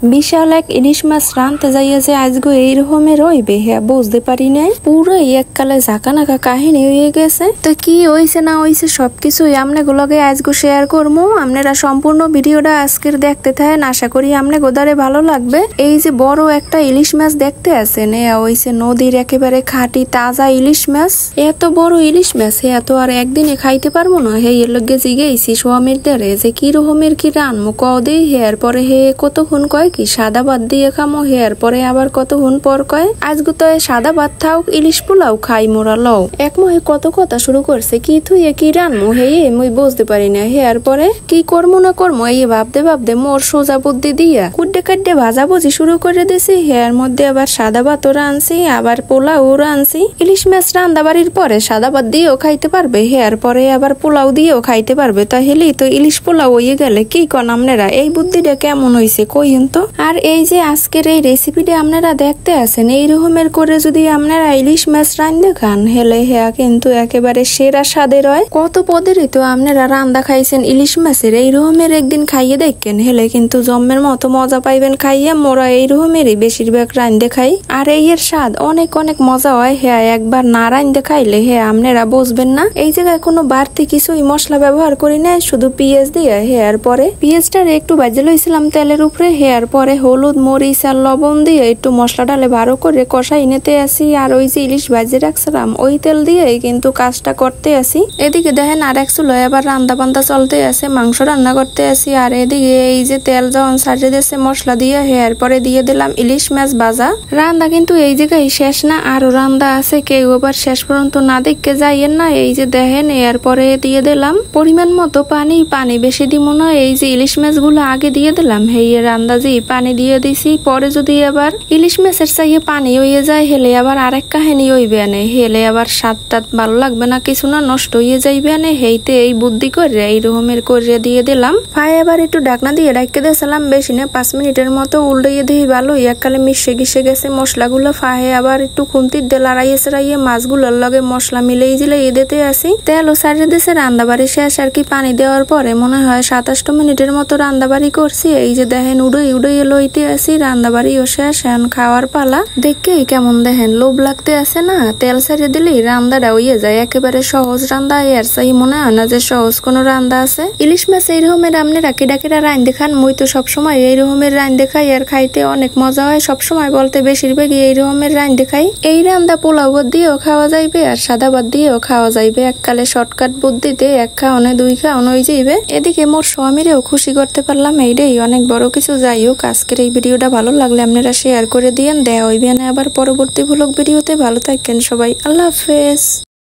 বিশাল এক ইলিশ মাছ রানতে যাইয়া যে আজগো এই রকমের হইবে হ্যাঁ বুঝতে পারি নাই। পুরো এককালে ঝাঁকা নাকা কাহিনী হয়ে গেছে। তো কি হইছে না হইছে সবকিছুই আমনেগুলোকে আজগো শেয়ার করবো। আপনারা সম্পূর্ণ ভিডিওটা আজকের দেখতে থাকেন, আশা করি আমনেগো দ্বারে ভালো লাগবে। এই যে বড় একটা ইলিশ মাছ দেখতে আছেন, হইছে নদীর একেবারে খাঁটি তাজা ইলিশ মাছ। এত বড় ইলিশ মাছ এত আর একদিনে খাইতে পারবো না। হে এর লগে জিগেইছি স্বামীর দ্বারে যে কি রকমের কি রানমু কও দেই। হেয়ার পরে হে কতক্ষণ কয় কি সাদা ভাত দিয়ে খামো, হেয়ার পরে আবার কতক্ষণ পর কয় আজগো তো সাদা ভাত থাও ইলিশ পোলাও খাই মোরা লও। এক মহে কত কথা শুরু করছে কি থুইয়ে কি রানমু হে মুই বুঝতে পারি না। হেয়ার পরে কি করমু না করমু এই ভাবতে ভাবতে মোর সোজা বুদ্ধি দিয়া কুড্ডে কাড্ডে ভাজাভুজি শুরু করে দিছি। হেয়ার মধ্যে আবার সাদা ভাতও রানছি, আবার পোলাও রানছি। ইলিশ মাছ রান্দা বাড়ির পরে সাদা ভাত দিয়েও খাইতে পারবে, হেয়ার পরে আবার পোলাও দিয়েও খাইতে পারবে। তাহলেই তো ইলিশ পোলাও হইয়ে গেলে কি কন আপনারা। এই বুদ্ধিটা কেমন হইছে কইন তো। আর এই যে আজকের এই রেসিপিটা আপনারা দেখতে আছেন, এই রকমের করে যদি আপনারা ইলিশ মাছ রান্ধে খান হেলে হেয়া কিন্তু একেবারে সেরা স্বাদের হয়। কত পদেরই তো আপনারা রান্দা খাইছেন ইলিশ মাছের, এই রকমের একদিন খাইয়ে দেখেন হেলে কিন্তু জম্মের মতো মজা পাইবেন খাইয়ে। মোরা এই রকমেরই বেশিরভাগ রান্ধে খাই, আর এই এর স্বাদ অনেক অনেক মজা হয়। হ্যাঁ একবার না রান্ধে খাইলে হ্যাঁ আপনারা বুঝবেন না। এই জায়গায় কোনো বাড়তি কিছুই মশলা ব্যবহার করি না, শুধু পেঁয়াজ দিয়ে হেয়ার পরে পেঁয়াজটারে একটু ভাজে লইছিলাম তেলের উপরে। হেয়ার পরে হলুদ মরিচ আর লবণ দিয়ে একটু মশলা ডালে ভালো করে কষাই নিতে আসি। আর ওই যে ইলিশ ভাজে রাখছিলাম ওই তেল দিয়ে কিন্তু কাজটা করতে আসি। এদিকে দেখেন আর এক চুলোয় আবার রান্না বান্না চলতে আছে, মাংস রান্না করতে আসি। আর এদিকে এই যে তেল যখন ছাড়িয়ে দিয়েছে মশলা দিয়ে হেয়ার পরে দিয়ে দিলাম ইলিশ মাছ ভাজা। রান্না কিন্তু এই জায়গায় শেষ না, আরো রান্না আছে, কেউ আবার শেষ পর্যন্ত না দেখতে যাইয়েন না। এই যে দেখেন এর পরে দিয়ে দিলাম পরিমাণ মতো পানি, পানি বেশি দিব না। এই যে ইলিশ মাছ গুলো আগে দিয়ে দিলাম হেয়ের আন্দাজি পানি দিয়ে দিছি। পরে যদি আবার ইলিশ মাছের চাইয়ে পানি হয়ে যায় হেলে আবার আরেক কাহিনী হইবে আনে, হেলে আবার স্বাদটা ভালো লাগবে না, কিছু না নষ্ট হয়ে যাইবে আনে। হেইতে এই বুদ্ধি করে এই রকমের করে দিয়ে দিলাম। পায়ে আবার একটু ঢাকনা দিয়ে রাখতে দিয়েছিলাম, বেশি না 5 মিনিটের মতো উল্টাইয়ে দিয়ে ভালো এককালে মিশে গিসে গেছে মশলাগুলো। ফাহে আবার একটু খুন্তির দিয়ে লড়াইয়ে সরাইয়ে মাছগুলোর লগে মশলা মিলেই দিলে দিতে আসি। তেলও ছাড়িয়ে দিয়েছে। রান্দাবাড়ি শেষ আর কি পানি দেওয়ার পরে মনে হয় 27 মিনিটের মতো রান্দাবাড়ি করছি। এই যে দেখেন উড়ে উড়ে লইতে আসি, রান্দাবাড়িও শেষ, এখন খাওয়ার পালা। দেখেই কেমন দেখেন লোভ লাগতে আছে না। তেল ছাড়িয়ে দিলেই রান্দাটা হইয়ে যায়, একেবারে সহজ রান্দা। এর চাই মনে হয় না যে সহজ কোনো রান্দা আছে। ইলিশ মাছ এই রকমের আপনারা কিডা কিডা রান দেখান, মুই তো সবসময় এই রকমের রান দেখাই আর খাইতে অনেক মজা হয়। সবসময় বলতে বেশিরভাগই এই রকমের রান দেখাই। এই রান্দা পোলাও ভাত দিয়েও খাওয়া যাইবে আর সাদা ভাত দিয়েও খাওয়া যাইবে, এককালে শর্টকাট বুদ্ধিতে এক খাওয়ানো 2 খাওয়ানো হয়ে যাইবে। এদিকে মোর স্বামীরেও খুশি করতে পারলাম, এইটাই অনেক বড় কিছু। যাই হোক আজকের এই ভিডিওটা ভালো লাগলে আপনারা শেয়ার করে দিয়েন। দেয়া হইবে না আবার পরবর্তী ভ্লগ ভিডিওতে। ভালো থাকেন সবাই, আল্লাহ হাফেজ।